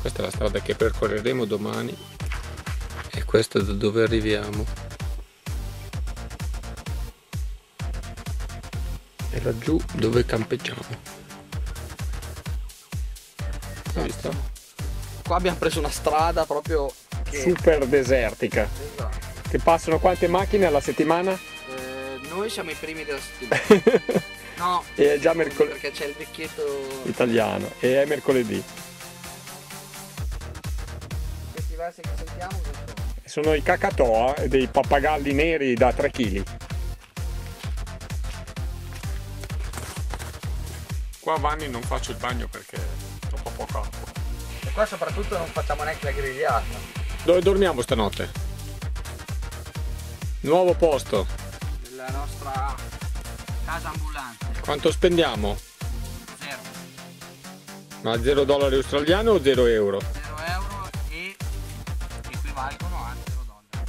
Questa è la strada che percorreremo domani e questo è da dove arriviamo. E laggiù dove campeggiamo. Hai visto? Qua abbiamo preso una strada proprio che... Super desertica. Esatto. Che passano quante macchine alla settimana? Noi siamo i primi della settimana. No, E è già mercoledì. perché c'è il vecchietto Italiano. E è mercoledì. Questi versi che sentiamo Sono i cacatoa, dei pappagalli neri da 3 kg. Qua a Vanni non faccio il bagno perché è troppo poca acqua. e qua soprattutto non facciamo neanche la grigliata. Dove dormiamo stanotte? Nuovo posto. Della nostra casa ambulante. Quanto spendiamo? 0 Ma $0 australiano o 0 euro? euro e equivalgono a $0.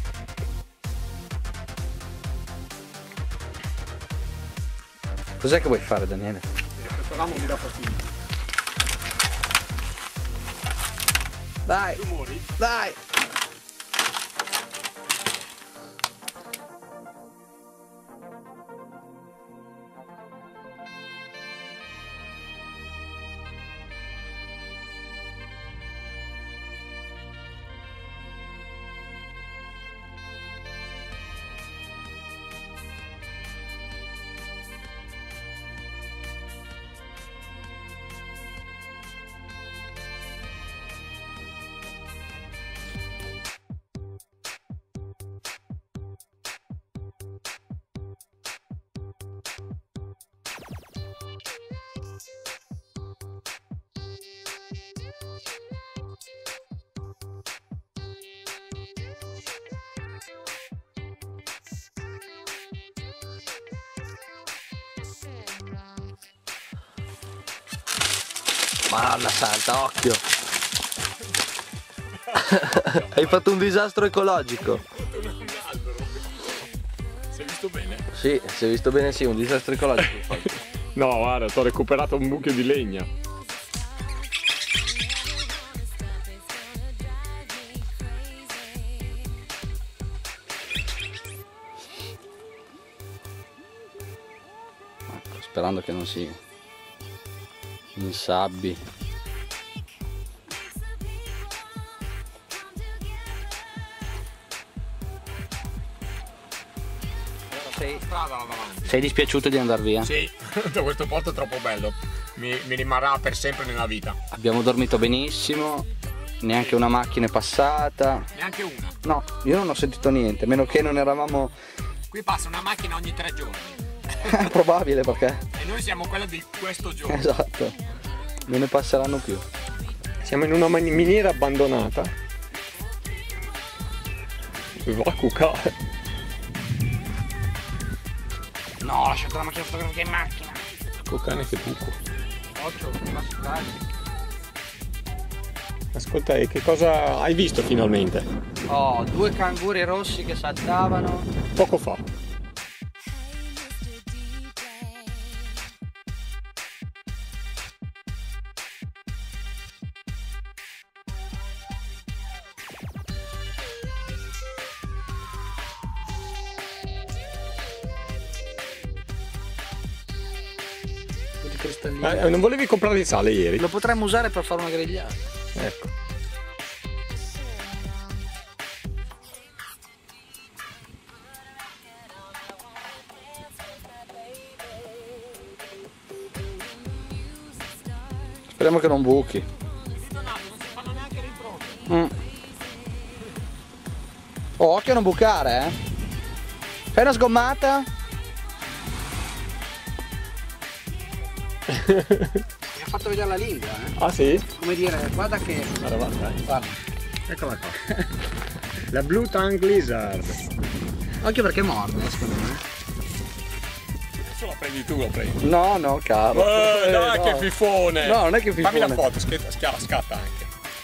Cos'è che vuoi fare, Daniele? Questo ramo mi dà fastidio. Dai, Rumori? dai! Madonna santa, occhio! Hai fatto un disastro ecologico. Si è visto bene? Sì, si è visto bene, sì, un disastro ecologico. No, guarda, ti ho recuperato un mucchio di legna. Sperando che non si insabbi. Sei dispiaciuto di andare via? Sì, questo posto è troppo bello. Mi rimarrà per sempre nella vita. Abbiamo dormito benissimo, neanche una macchina è passata. Neanche una. No, io non ho sentito niente, meno che non eravamo... Qui passa una macchina ogni 3 giorni. Probabile perché... E noi siamo quella di questo giorno. Esatto, non ne passeranno più. Siamo in una miniera abbandonata. Va a cucare. No, ho lasciato la macchina fotografica in macchina. Cucane che buco. Occhio, Ascolta, e che cosa hai visto finalmente? oh, 2 canguri rossi che saltavano. Poco fa. Non volevi comprare il sale ieri? Lo potremmo usare per fare una grigliata. Ecco. Speriamo che non buchi. Oh, occhio a non bucare, eh. Fai una sgommata. Mi ha fatto vedere la lingua, eh. Ah sì? Come dire, guarda che... Guarda, dai. Guarda. Eccola qua. La Blue Tongue Lizard. Occhio perché morde, secondo me. Adesso la prendi tu, la prendi. No, no, caro. Dai, no. che fifone. No, non è che fifone. Fammi la foto, scatta anche.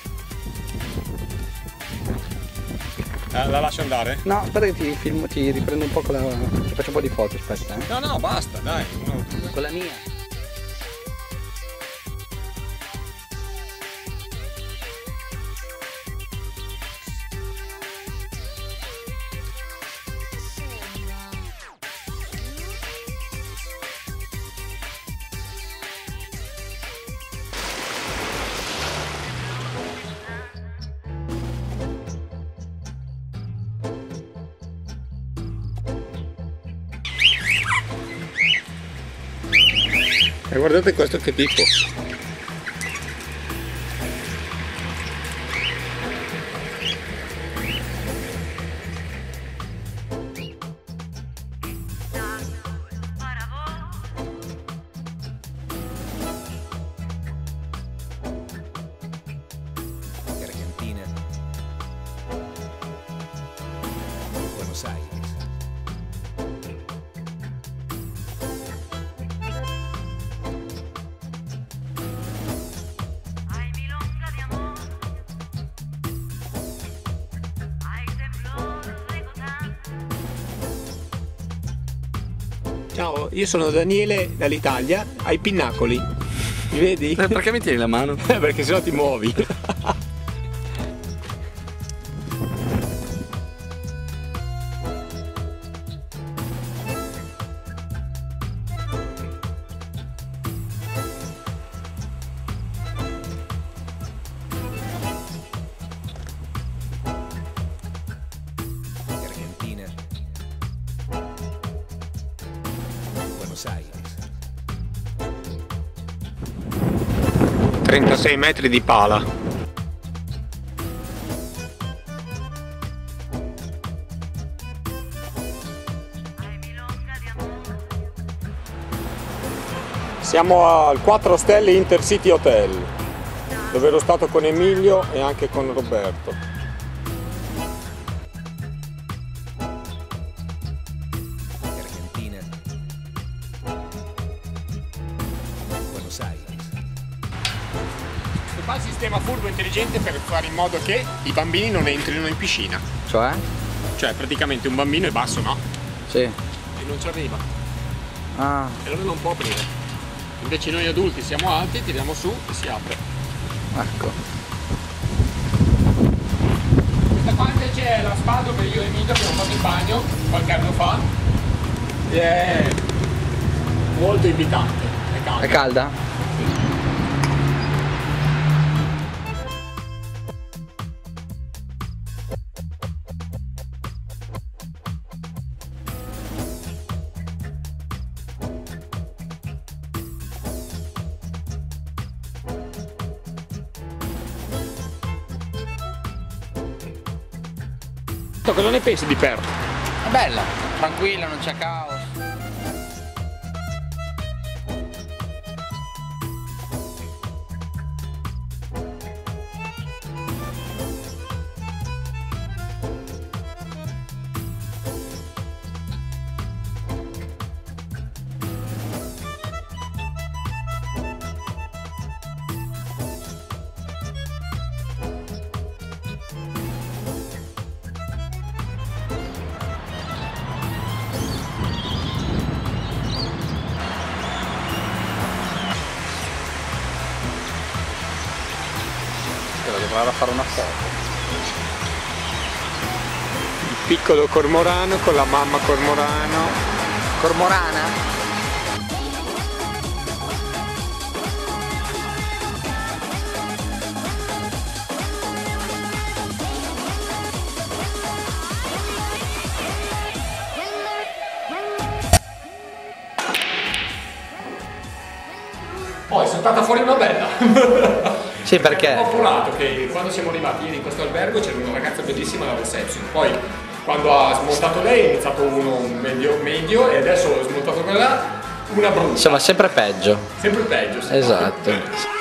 La lascio andare? No, aspetta che ti filmo, ti riprendo un po' con la... ti faccio un po' di foto, aspetta, eh. No, no, basta, dai. No. Con la mia. E guardate questo che tipo. Argentina, Buenos Aires. Ay, milonga de amor, ay, temblor de cotán. Ciao, io sono Daniele dall'Italia, ai Pinnacoli. Mi vedi? Perché mi tieni la mano? Perché sennò ti muovi. Argentina, Buenos Aires. 36 metri di pala. Ay, milonga de amor, Siamo al 4 stelle Intercity Hotel, dove ero stato con Emilio e anche con Roberto. Argentina, Buenos Aires. Questo qua è il sistema furbo intelligente per fare in modo che i bambini non entrino in piscina. Cioè? Cioè praticamente un bambino è basso, no? Sì. E non ci arriva. Ah, E allora non può aprire. Invece noi adulti siamo alti, tiriamo su e si apre. ecco. Questa qua invece è la spa dove io e Emilio abbiamo fatto il bagno qualche anno fa. E è molto invitante. È calda. È calda? Cosa ne pensi di Perth? È bella, tranquilla, non c'è caos. Devo provare a fare una foto. Il piccolo cormorano con la mamma cormorano. Cormorana? Poi è saltata fuori una bella. Sì, perché? Ho fortunato che quando siamo arrivati ieri in questo albergo c'era una ragazza bellissima alla reception. Poi quando ha smontato lei è iniziato uno medio e adesso ho smontato quella, una brutta. Insomma, sempre peggio. Sempre peggio. Sì. Esatto.